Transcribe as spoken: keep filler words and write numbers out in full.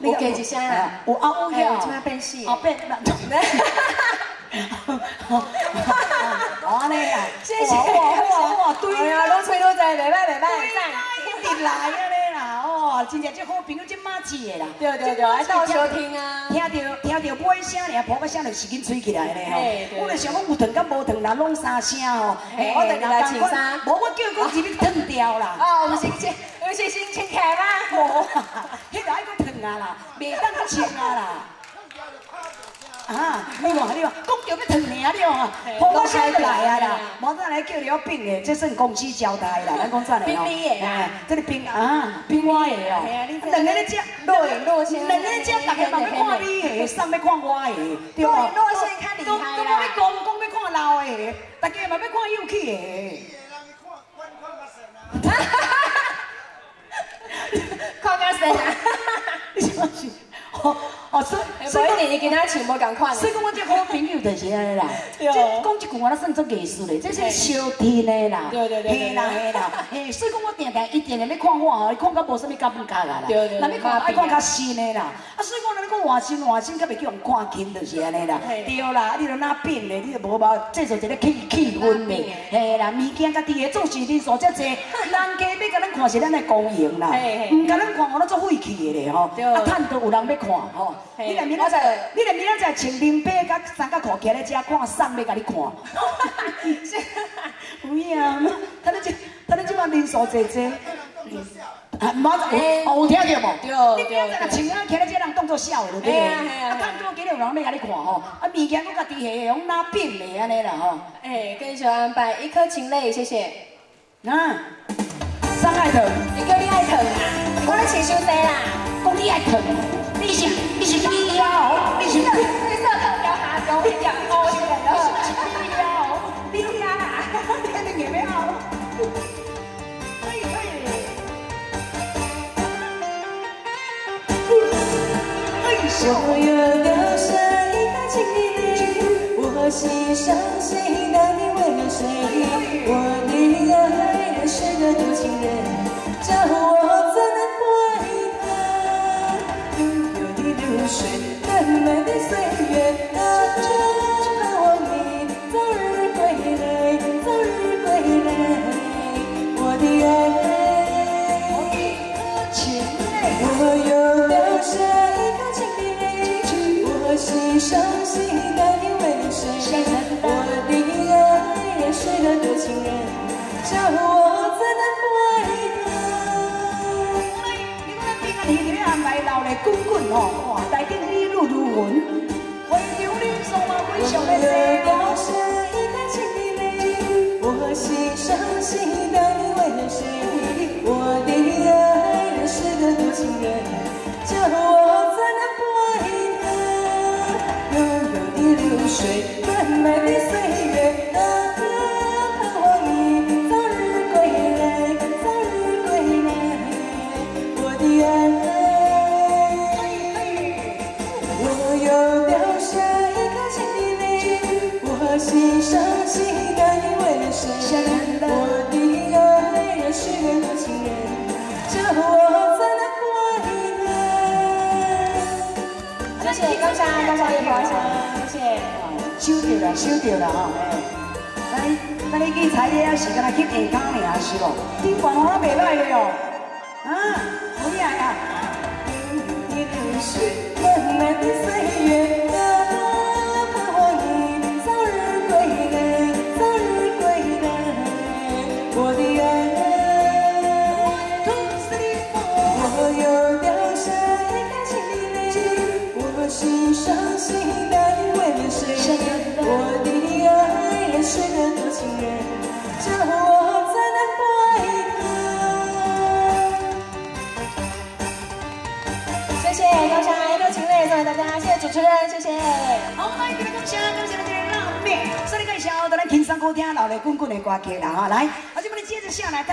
有加一声啦， 有啊有呀， 即摆变死， 哦变，哦安尼啊， 谢谢， 哇哇哇，对啊，愈吹愈济，袂歹袂歹， 一直来安尼啦，哦，真正这好朋友真马子的啦， 对对对，爱到收听啊， 听到听到尾声尔，抱个声就使劲吹起来咧吼，我就想讲有糖甲无糖啦，拢三声吼，我就来穿衫，无我叫讲入去烫掉啦， 哦，毋是先，毋是先穿起来吗？ 无，迄个爱搁烫啊啦，袂当搁穿啊啦。 啊，你看，你看，讲到要烫尔了啊，好我先来啊啦，无再来叫你要冰的，这算公司交代啦，咱讲真的冰你的啦， 这个冰啊，冰我的哦，两个咧食， 若隐若现， 两个咧食，大家嘛要看你的，送要看我的，对若隐若现较厉害啦。 都要讲讲要看老的，大家嘛要看有气的。 看较深啊！ 你想是？哦哦，所以所以你跟他穿无共款。 所以讲我这好朋友就是安尼啦。这讲一句话，咱算做艺术的，这是小天的啦。 对对对。 嘿啦嘿啦，嘿，所以讲我定定一定定咧看我吼，看到无啥物感觉啊啦。 对对。 那你看爱看较新的啦，啊，所以讲咱讲换新换新，较袂叫人看轻，就是安尼啦。对啦，你著哪变咧，你著无无制造一个气气氛咧。嘿啦，物件家己的总是人数遮济，人家要甲咱看是咱的公营啦，唔甲咱看我咱做废气的咧吼。啊，趁都有人要看吼。你来明仔载，你来明仔载穿棉被甲三角裤徛咧遮看，送要甲你看。有影，他咧即，他咧即摆人数济济。啊，唔好，哦，有听到无？对对。你明仔载穿啊，徛咧遮人当作笑的，对不对？啊，趁都今日有人要甲你看吼，啊，物件佫家己下用拿变咧安尼啦吼。 哎，跟着安排一颗情泪，谢谢。 啊，张爱腾， 一个你爱疼啊，我咧穿伤济啦， 讲你爱疼。 你是你是你呀，你是你， 你说头条下高一点，哦，是的， 是你呀，你呀啦，天天也好。可以可以。 我又流下一颗情泪，我心伤心，那你为了谁？我的爱人是个多情人，叫我怎能不爱他？悠悠的流水，漫漫的岁月，啊，盼望你早日归来，早日归来，我的爱。 我又流下一颗情泪，我心伤心，但你为了谁？我的爱人是个多情人，叫我怎能不爱他？ 你讲咱平安天天安排老来滚滚吼，哇，台顶雨露如云，为着你送嘛非常的多。我又流下一颗情泪，我心伤心，但你为了谁？我的爱人是个多情人。 叫我怎能不爱他？悠悠的流水，漫漫的岁月，啊，盼望你早日归来，早日归来，我的爱。我又流下一颗情的泪，我心伤心，但你为了谁？我的爱人是个多情人，叫我怎能不爱他？ 谢谢高山，高山一花香，谢谢。 收到啦，收到啦吼。咱咱你去采野是干那去下港尔是无？顶管我袂歹的哦。啊，有影啊。 流水漫漫的岁月啊，盼望你早日归来，早日归来，我的爱。我又流下一颗情的泪。 我心伤心，但你为了谁？我的爱人是个多情人，叫我怎能不爱他？谢谢高山一颗情泪送给大家，谢谢主持人，谢谢。 好，那今日感谢感谢咱这个浪妹，所以介绍咱轻松好听、老来滚滚的歌曲啦哈，来，我这边接着下来。